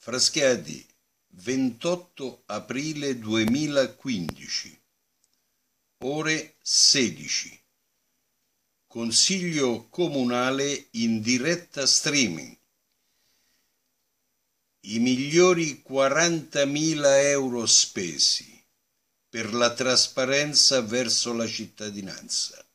Frascati, 28 aprile 2015, ore 16. Consiglio comunale in diretta streaming. I migliori 40.000 euro spesi per la trasparenza verso la cittadinanza.